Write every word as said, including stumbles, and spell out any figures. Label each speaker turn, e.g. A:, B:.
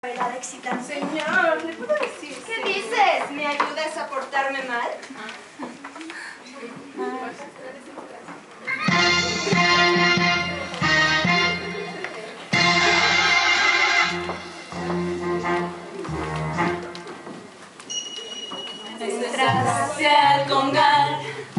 A: Velada excitante.
B: Señor, ¿le puedo decir?
A: ¿Qué dices? ¿Me ayudas a portarme mal?
B: Entraste al congal